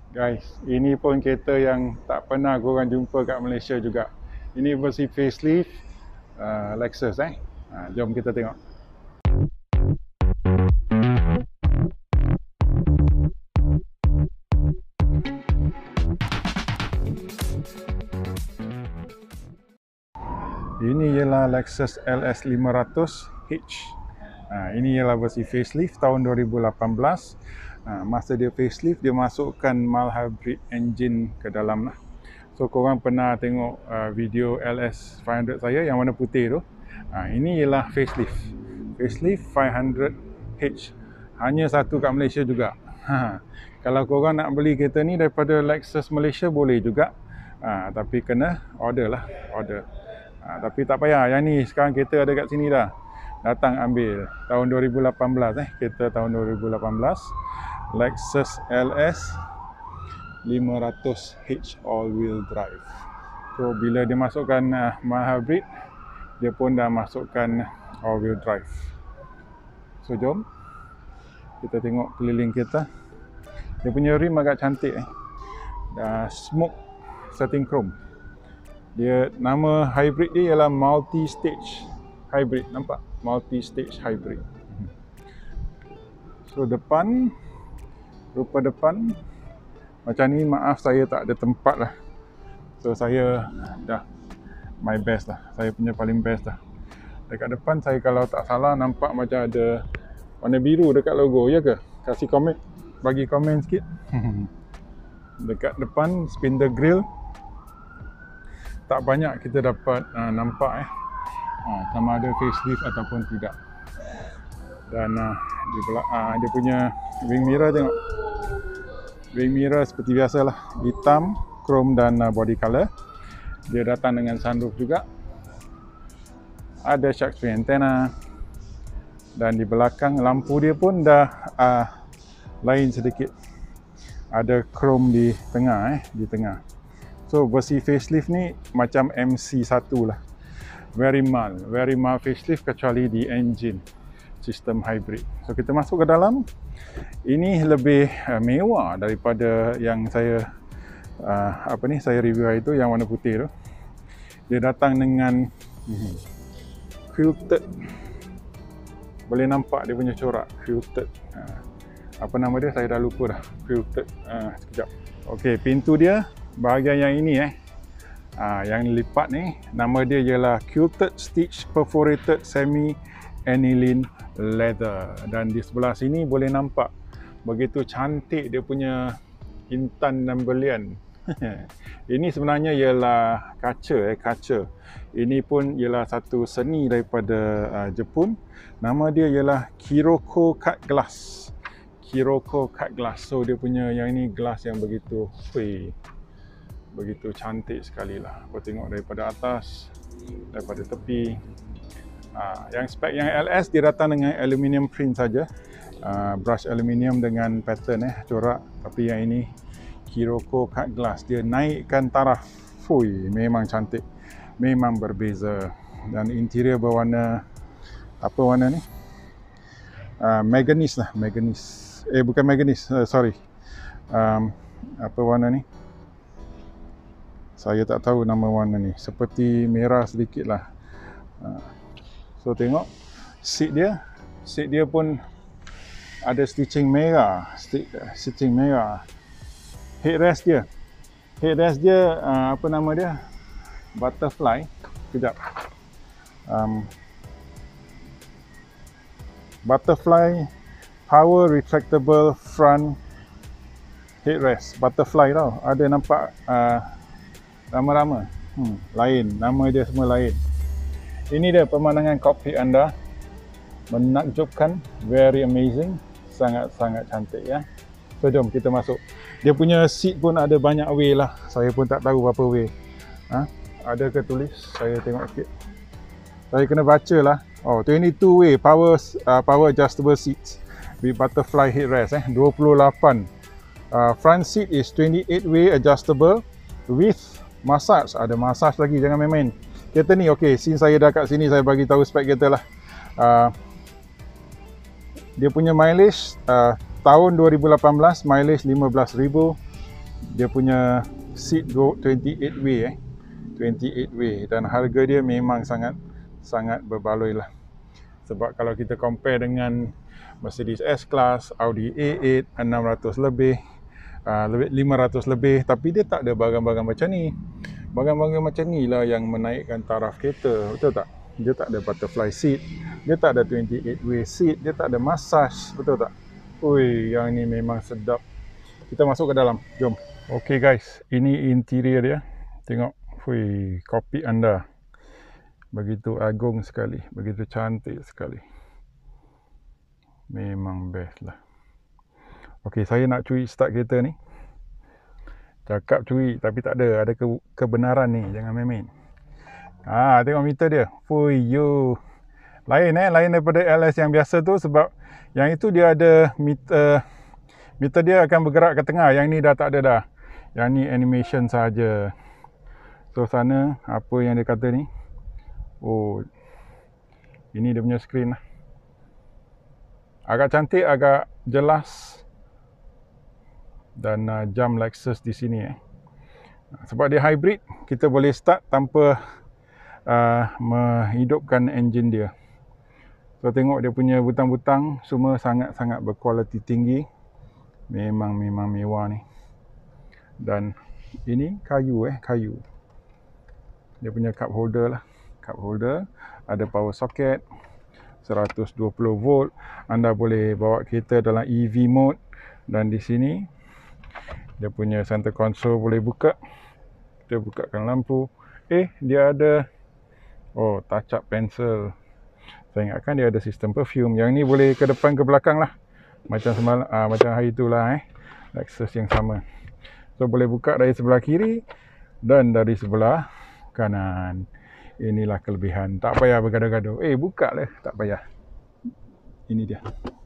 Guys, ini pun kereta yang tak pernah korang jumpa kat Malaysia juga. Ini versi facelift Lexus jom kita tengok. Ini ialah Lexus LS 500H. Ini ialah versi facelift tahun 2018. Masa dia facelift, dia masukkan mild hybrid engine ke dalam lah. So korang pernah tengok video LS 500 saya yang warna putih tu. Ini ialah facelift 500H. Hanya satu kat Malaysia juga. Kalau korang nak beli kereta ni daripada Lexus Malaysia boleh juga. Tapi kena order lah, order. Tapi tak payah, yang ni sekarang kereta ada kat sini dah. Datang ambil tahun 2018 kereta tahun 2018 Lexus LS 500H all wheel drive. So bila dia masukkan mild hybrid, dia pun dah masukkan all wheel drive. So jom kita tengok keliling kereta. Dia punya rim agak cantik smoke setting chrome. Dia nama hybrid dia ialah multi stage hybrid, nampak? Multi stage hybrid. So depan, rupa depan macam ni. Maaf saya tak ada tempat lah. So saya dah my best lah. Saya punya paling best lah. Dekat depan saya kalau tak salah nampak macam ada warna biru dekat logo, ya ke? Kasih komen, bagi komen sikit. Dekat depan spindle grill tak banyak kita dapat nampak sama ada facelift ataupun tidak. Dan dia punya wing mirror, tengok. Wing mirror seperti biasalah, hitam, chrome dan body color. Dia datang dengan sunroof juga. Ada shark fin antenna. Dan di belakang lampu dia pun dah lain sedikit. Ada chrome di tengah di tengah. So versi facelift ni macam MC1 lah. Very mild facelift kecuali di engine sistem hybrid. So kita masuk ke dalam. Ini lebih mewah daripada yang saya saya review hari tu, yang warna putih tu. Dia datang dengan quilted. Boleh nampak dia punya corak quilted. Apa nama dia saya dah lupa dah. Quilted. Sekejap. Okey, pintu dia bahagian yang ini yang lipat ni, nama dia ialah quilted stitch perforated semi aniline leather. Dan di sebelah sini boleh nampak begitu cantik dia punya intan dan berlian. Ini sebenarnya ialah kaca. Ini pun ialah satu seni daripada Jepun. Nama dia ialah Kiroko Cut Glass. So dia punya yang ini glass yang begitu cantik sekali lah. Kau tengok daripada atas, daripada tepi. Yang spek yang LS dia datang dengan aluminium print saja, brush aluminium dengan pattern corak. Tapi yang ini Kiroko Cut Glass, dia naikkan taraf. Memang cantik, memang berbeza. Dan interior berwarna apa warna ni? Manganese lah, bukan manganese, sorry. Apa warna ni? Saya tak tahu nama warna ni. Seperti merah sedikit lah. So tengok seat dia pun ada stitching merah. Headrest dia apa nama dia? Butterfly. Kejap. Butterfly power retractable front headrest. Butterfly tau. Ada nampak lama-lama. Lain. Nama dia semua lain. Ini dia pemandangan kokpit anda. Menakjubkan. Very amazing. Sangat-sangat cantik ya. So jom kita masuk. Dia punya seat pun ada banyak way lah. Saya pun tak tahu berapa way. Ada ke tulis? Saya tengok sikit. Saya kena baca lah. 22 way power adjustable seats with butterfly headrest 28. Front seat is 28 way adjustable with massage. Ada massage lagi, jangan main-main. Kereta ni okey, since saya dah kat sini saya bagi tahu spek kereta lah. Dia punya mileage tahun 2018 mileage 15,000. Dia punya seat 28 way 28 way, dan harga dia memang sangat berbaloi lah. Sebab kalau kita compare dengan Mercedes S-Class, Audi A8 600 lebih, 500 lebih, tapi dia tak ada barang-barang macam ni. Barang-barang macam ni lah yang menaikkan taraf kereta, betul tak? Dia tak ada butterfly seat, dia tak ada 28 way seat, dia tak ada massage, betul tak? Ui, yang ni memang sedap. Kita masuk ke dalam, jom. Okay guys, ini interior dia. Tengok, ui, kokpit anda. Begitu agung sekali, begitu cantik sekali. Memang best lah. Okay, saya nak curi start kereta ni. Cakap curi, tapi tak ada kebenaran ni, jangan main-main. Tengok meter dia. Fui yo. Lain daripada LS yang biasa tu, sebab yang itu dia ada meter dia akan bergerak ke tengah. Yang ni dah tak ada dah. Yang ni animation saja. So sana apa yang dia kata ni? Oh, ini dia punya skrin lah. Agak cantik, agak jelas. Dan jam Lexus di sini. Sebab dia hybrid, kita boleh start tanpa menghidupkan enjin dia. So tengok dia punya butang-butang semua sangat-sangat berkualiti tinggi. Memang mewah ni. Dan ini kayu. Dia punya cup holder lah. Cup holder, ada power socket, 120 volt. Anda boleh bawa kereta dalam EV mode. Dan di sini dia punya center console boleh buka. Kita bukakan lampu. Dia ada touch up pencil. Saya ingatkan dia ada sistem perfume. Yang ni boleh ke depan ke belakang lah. Macam semalam, macam hari itulah Lexus yang sama. So boleh buka dari sebelah kiri dan dari sebelah kanan. Inilah kelebihan. Tak payah bergaduh-gaduh. Buka lah, tak payah. Ini dia.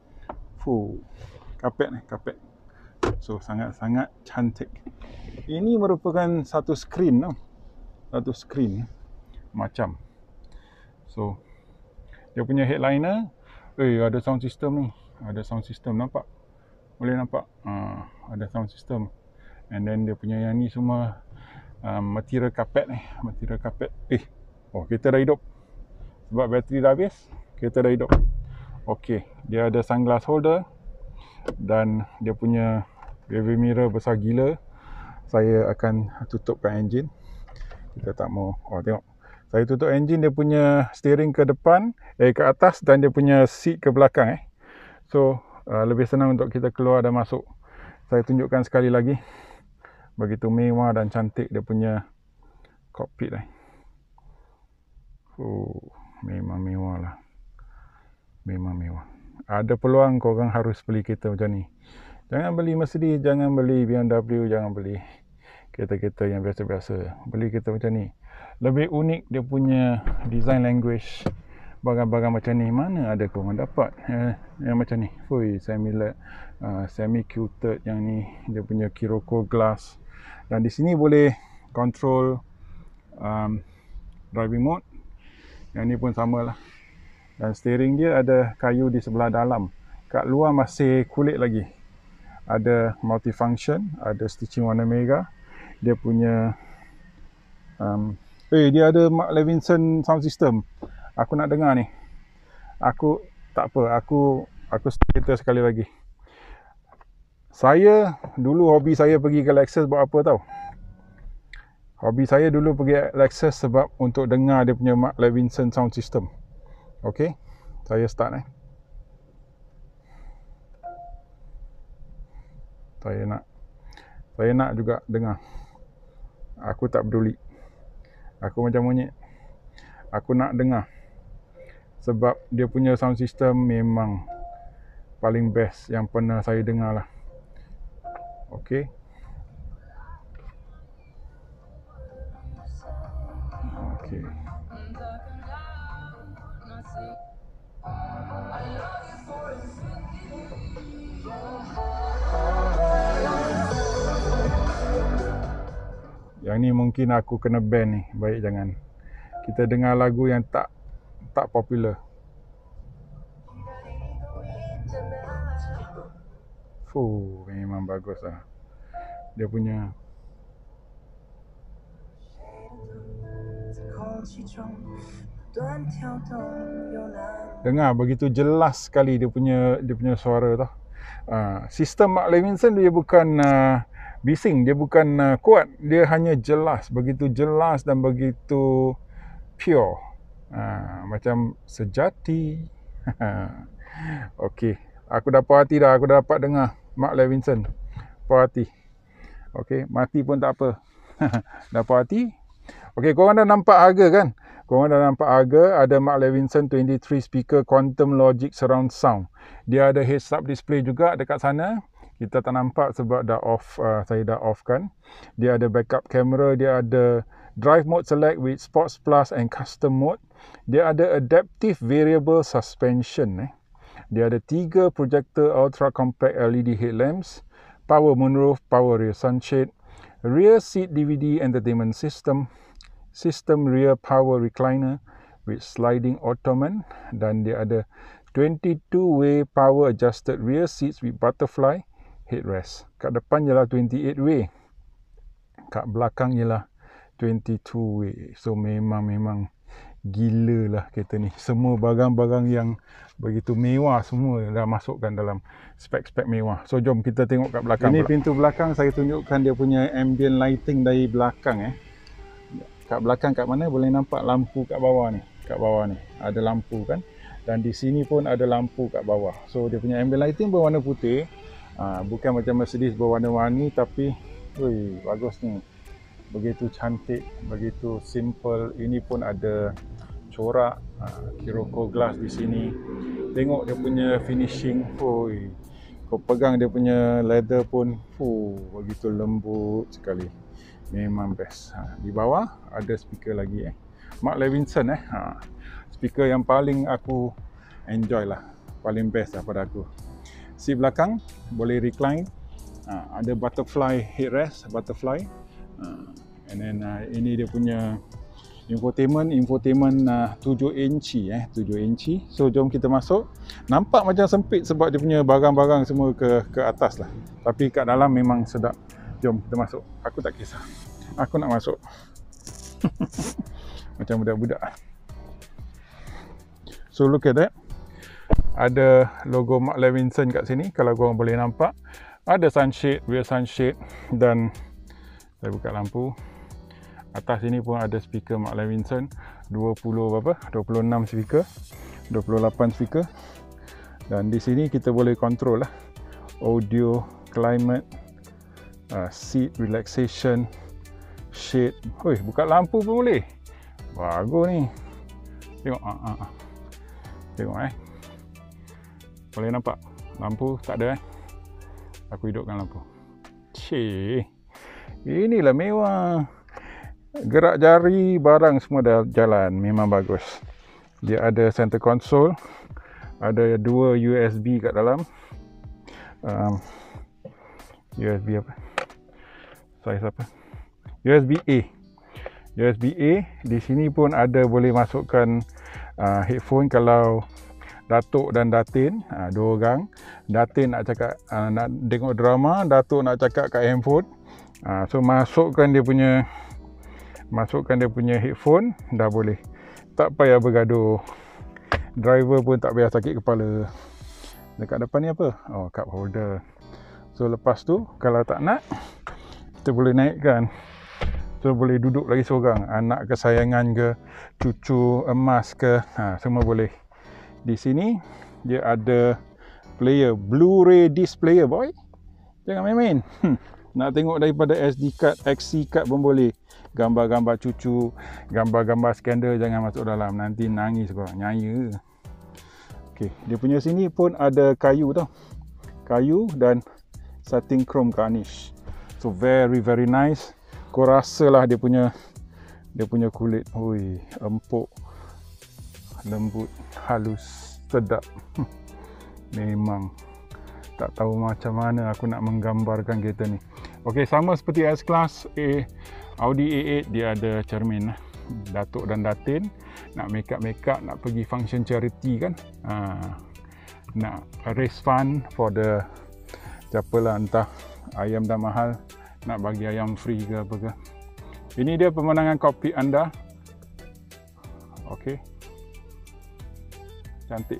Kapet. So sangat-sangat cantik. Ini merupakan satu skrin tau. Satu skrin macam. So dia punya headliner, ada sound system ni. Ada sound system, nampak? Boleh nampak? Ada sound system. And then dia punya yang ni semua material carpet ni. Material carpet. Kereta dah hidup. Sebab bateri dah habis, kereta dah hidup. Okey, dia ada sunglass holder. Dan dia punya rearview mirror besar gila. Saya akan tutupkan enjin. Kita tak mau. Tengok. Saya tutup enjin, dia punya steering ke depan, ke atas, dan dia punya seat ke belakang. So, lebih senang untuk kita keluar dan masuk. Saya tunjukkan sekali lagi. Begitu mewah dan cantik dia punya kokpit. Memang mewah lah. Memang mewah. Ada peluang korang harus beli kereta macam ni. Jangan beli Mercedes, jangan beli BMW, jangan beli kereta-kereta yang biasa-biasa. Beli kereta macam ni. Lebih unik dia punya design language. Barang-barang macam ni, mana ada korang dapat yang macam ni. Semi-cuted yang ni. Dia punya Kiroko glass. Dan di sini boleh control driving mode. Yang ni pun samalah. Dan steering dia ada kayu di sebelah dalam. Kat luar masih kulit lagi. Ada multifunction, ada stitching warna merah. Dia punya dia ada Mark Levinson sound system. Aku nak dengar ni. Aku tak apa, aku start kereta sekali lagi. Saya dulu hobi saya pergi ke Lexus buat apa tau? Hobi saya dulu pergi Lexus sebab untuk dengar dia punya Mark Levinson sound system. Okey, saya start Saya nak juga dengar. Aku tak peduli. Aku macam monyet. Aku nak dengar. Sebab dia punya sound system memang paling best yang pernah saya dengar lah. Okey. Okey. Yang ni mungkin aku kena ban ni. Baik jangan. Kita dengar lagu yang tak popular. Memang bagus lah. dia punya dengar begitu jelas sekali dia punya suara tau. Sistem Mark Levinson dia bukan bising, dia bukan kuat, dia hanya jelas, begitu jelas dan begitu pure. Macam sejati. Okey, aku dah puas hati dah, aku dah dapat dengar Mark Levinson. Puas hati. Okey, mati pun tak apa. Dah puas hati. Okey, korang dah nampak harga kan? Korang dah nampak harga, ada Mark Levinson 23 speaker Quantum Logic Surround Sound. Dia ada heads-up display juga dekat sana. Kita tak nampak sebab dah off, saya dah off kan. Dia ada backup camera, dia ada drive mode select with Sports Plus and custom mode. Dia ada adaptive variable suspension. Dia ada 3 projector ultra compact LED headlamps, power moonroof, power rear sunshade, rear seat DVD entertainment system, sistem rear power recliner with sliding ottoman, dan dia ada 22-way power adjusted rear seats with butterfly headrest. Kat depan ialah 28-way, kat belakang ialah 22-way. So memang gila lah kereta ni. Semua barang-barang yang begitu mewah semua dah masukkan dalam spek-spek mewah. So jom kita tengok kat belakang. Ini pintu belakang, saya tunjukkan dia punya ambient lighting dari belakang. Kat belakang kat mana boleh nampak lampu kat bawah ni. Kat bawah ni ada lampu kan. Dan di sini pun ada lampu kat bawah. So dia punya ambient lighting berwarna putih. Bukan macam Mercedes berwarna-warni, tapi bagus ni. Begitu cantik, begitu simple. Ini pun ada corak Kiroko glass di sini. Tengok dia punya finishing. Kau pegang dia punya leather pun begitu lembut sekali. Memang best. Di bawah ada speaker lagi Mark Levinson speaker yang paling aku enjoy lah, paling best lah pada aku. Seat belakang boleh recline, ada butterfly headrest, butterfly, and then ini dia punya infotainment 7 inci 7 inci. So jom kita masuk. Nampak macam sempit sebab dia punya barang-barang semua ke atas lah, tapi kat dalam memang sedap. Jom kita masuk. Aku tak kisah, aku nak masuk. Macam budak-budak. So look at that. Ada logo Mark Levinson kat sini, kalau korang boleh nampak. Ada sunshade, rear sunshade, dan saya buka lampu. Atas sini pun ada speaker Mark Levinson 26 speaker, 28 speaker. Dan di sini kita boleh control lah audio, climate, seat relaxation, shade. Buka lampu pun boleh. Bagus ni. Tengok tengok boleh nampak lampu? Tak ada aku hidupkan lampu. Inilah mewah. Gerak jari, barang semua dah jalan. Memang bagus. Dia ada center console, ada 2 USB kat dalam. USB apa? Size apa? USB A. USB A. Di sini pun ada boleh masukkan headphone kalau Datuk dan Datin, 2 orang. Datin nak cakap nak tengok drama, Datuk nak cakap kat handphone. So masukkan dia punya headphone, dah boleh. Tak payah bergaduh. Driver pun tak payah sakit kepala. Dekat depan ni apa? Cup holder. So lepas tu kalau tak nak, kita boleh naikkan. So boleh duduk lagi seorang, anak kesayangan ke, cucu emas ke, semua boleh. Di sini dia ada player, Blu-ray disc player boy. Jangan main-main. Nak tengok daripada SD card, XC card pun boleh. Gambar-gambar cucu, gambar-gambar skandal jangan masuk dalam, nanti nangis korang, nyaya. Okey, dia punya sini pun ada kayu tau. Kayu dan satin chrome garnish. So very nice. Kau rasalah dia punya kulit. Empuk, lembut, halus, sedap. Memang tak tahu macam mana aku nak menggambarkan kereta ni. Okey, sama seperti S-Class Audi A8, dia ada cermin. Datuk dan Datin nak make up, nak pergi function charity kan, nak raise fund for the siapalah, entah ayam dah mahal, nak bagi ayam free ke apa ke. Ini dia pemandangan kokpit anda. Okey. Cantik.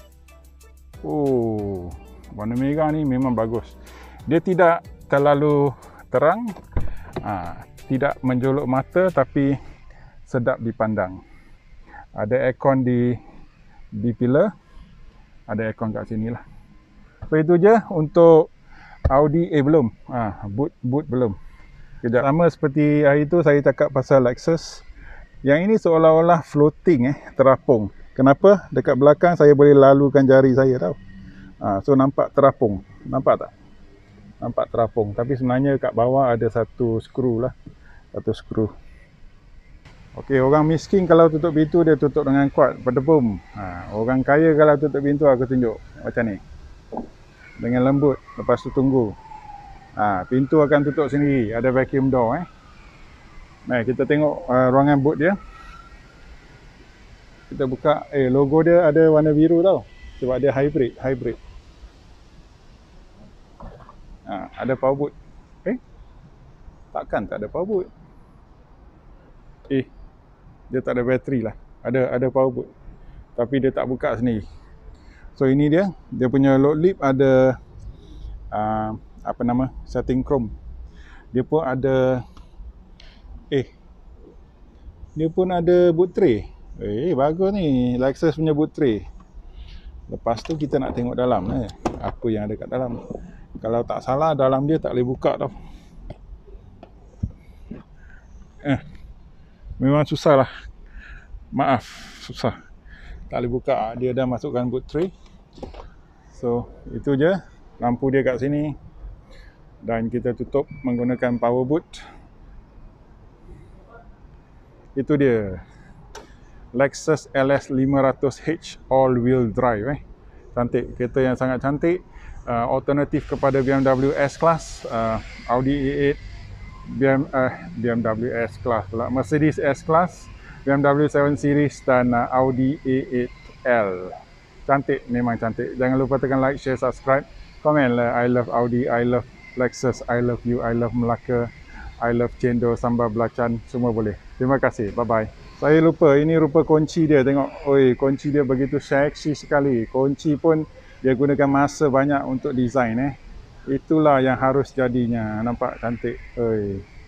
Oh, warna merah ni memang bagus. Dia tidak terlalu terang, tidak menjolok mata, tapi sedap dipandang. Ada aircon di pillar, ada aircon kat sini lah. So itu je untuk Audi. Belum, boot belum. Kejap. Sama seperti hari tu saya cakap pasal Lexus. Yang ini seolah-olah floating, terapung. Kenapa? Dekat belakang saya boleh lalukan jari saya tau. So nampak terapung. Nampak tak? Nampak terapung. Tapi sebenarnya kat bawah ada satu skru lah. Satu skru. Okey, orang miskin kalau tutup pintu dia tutup dengan kuat, berdebum. Orang kaya kalau tutup pintu aku tunjuk macam ni. Dengan lembut. Lepas tu tunggu. Pintu akan tutup sendiri. Ada vacuum door. Mari kita tengok ruangan boot dia. Kita buka, logo dia ada warna biru tau. Sebab dia hybrid. Ada power boot. Takkan tak ada power boot. Dia tak ada bateri lah. Ada power boot. Tapi dia tak buka sendiri. So ini dia. Dia punya load lip ada setting chrome. Dia pun ada dia pun ada boot tray. Bagus ni Lexus punya boot tray. Lepas tu kita nak tengok dalam apa yang ada kat dalam. Kalau tak salah dalam dia tak boleh buka tau. Memang susah lah. Maaf, susah. Tak boleh buka. Dia dah masukkan boot tray. So itu je. Lampu dia kat sini. Dan kita tutup menggunakan power boot. Itu dia Lexus LS 500H all-wheel drive. Cantik, kereta yang sangat cantik. Alternatif kepada BMW S-Class, Audi A8, BMW S-Class pula, Mercedes S-Class, BMW 7 Series dan Audi A8L. Cantik, memang cantik. Jangan lupa tekan like, share, subscribe, komen lah. I love Audi, I love Lexus, I love you, I love Melaka, I love cendol, sambal belacan, semua boleh. Terima kasih, bye-bye. Saya lupa, ini rupa kunci dia, tengok. Kunci dia begitu seksi sekali. Kunci pun dia gunakan masa banyak untuk design. Itulah yang harus jadinya. Nampak cantik.